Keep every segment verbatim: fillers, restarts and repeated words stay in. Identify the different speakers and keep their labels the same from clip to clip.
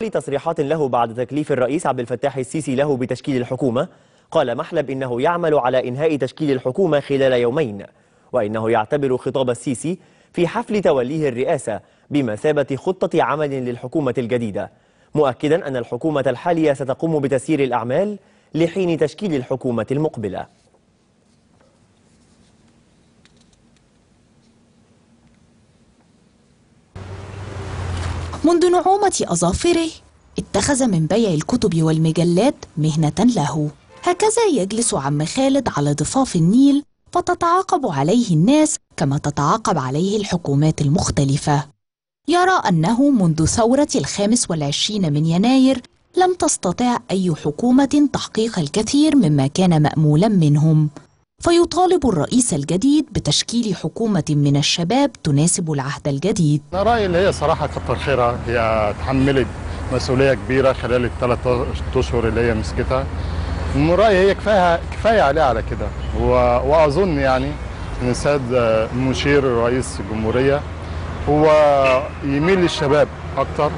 Speaker 1: تصريحات له بعد تكليف الرئيس عبد الفتاح السيسي له بتشكيل الحكومة، قال محلب إنه يعمل على إنهاء تشكيل الحكومة خلال يومين، وإنه يعتبر خطاب السيسي في حفل توليه الرئاسة بمثابة خطة عمل للحكومة الجديدة، مؤكدا أن الحكومة الحالية ستقوم بتسيير الأعمال لحين تشكيل الحكومة المقبلة.
Speaker 2: منذ نعومة أظافره اتخذ من بيع الكتب والمجلات مهنة له. هكذا يجلس عم خالد على ضفاف النيل فتتعاقب عليه الناس كما تتعاقب عليه الحكومات المختلفة. يرى أنه منذ ثورة الخامس والعشرين من يناير لم تستطع أي حكومة تحقيق الكثير مما كان مأمولا منهم، فيطالب الرئيس الجديد بتشكيل حكومة من الشباب تناسب العهد الجديد.
Speaker 3: أنا رأيي اللي هي صراحة كتر خيرها، هي تحملت مسؤولية كبيرة خلال الثلاث أشهر اللي هي مسكتها. من رأيي هي كفاية كفاية عليها على كده، وأظن يعني إن السيد المشير رئيس الجمهورية هو يميل للشباب أكتر،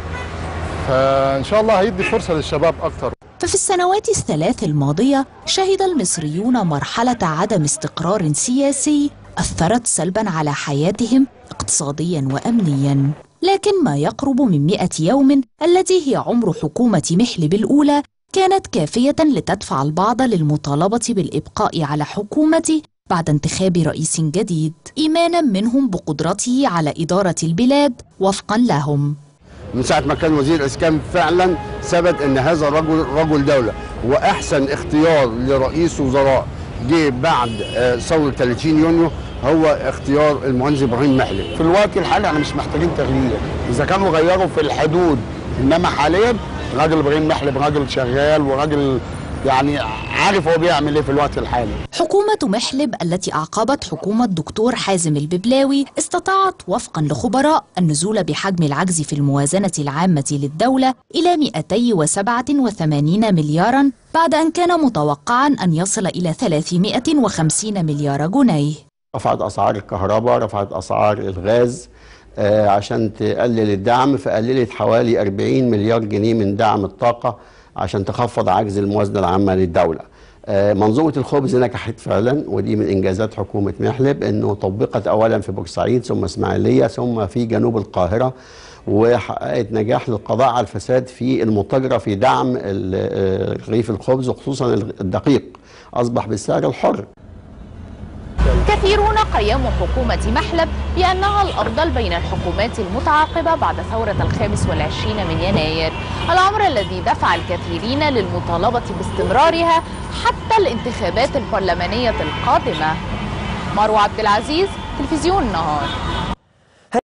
Speaker 3: فإن شاء الله هيدي فرصة للشباب أكتر.
Speaker 2: ففي السنوات الثلاث الماضية شهد المصريون مرحلة عدم استقرار سياسي أثرت سلبا على حياتهم اقتصاديا وأمنيا، لكن ما يقرب من مئة يوم الذي هي عمر حكومة محلب الأولى كانت كافية لتدفع البعض للمطالبة بالإبقاء على حكومته بعد انتخاب رئيس جديد، إيمانا منهم بقدرته على إدارة البلاد وفقا لهم.
Speaker 4: من ساعة ما كان وزير الإسكان فعلا ثبت أن هذا الرجل رجل دولة، وأحسن اختيار لرئيس وزراء جه بعد ثورة ثلاثين يونيو هو اختيار المهندس إبراهيم محلب.
Speaker 5: في الوقت الحالي احنا مش محتاجين تغيير، إذا كانوا غيروا في الحدود، إنما حاليا راجل إبراهيم محلب راجل شغال وراجل يعني عارف هو بيعمل ايه في الوقت الحالي.
Speaker 2: حكومة محلب التي أعقبت حكومة دكتور حازم الببلاوي استطاعت وفقا لخبراء النزول بحجم العجز في الموازنة العامة للدولة إلى مئتين وسبعة وثمانين مليارا بعد أن كان متوقعا أن يصل إلى ثلاثمئة وخمسين مليار جنيه.
Speaker 4: رفعت أسعار الكهرباء، رفعت أسعار الغاز آه عشان تقلل الدعم، فقللت حوالي أربعين مليار جنيه من دعم الطاقة عشان تخفض عجز الموازنة العامة للدولة. منظومة الخبز نجحت فعلا، ودي من إنجازات حكومة محلب، أنه طبقت أولا في بورسعيد ثم إسماعيلية ثم في جنوب القاهرة، وحققت نجاح للقضاء على الفساد في المتاجرة في دعم رغيف الخبز وخصوصا الدقيق أصبح بالسعر الحر.
Speaker 6: كثيرون قيموا حكومة محلب بأنها الأفضل بين الحكومات المتعاقبة بعد ثورة الخامس والعشرين من يناير، الأمر الذي دفع الكثيرين للمطالبة باستمرارها حتى الانتخابات البرلمانية القادمة. مروة عبد العزيز، تلفزيون النهار.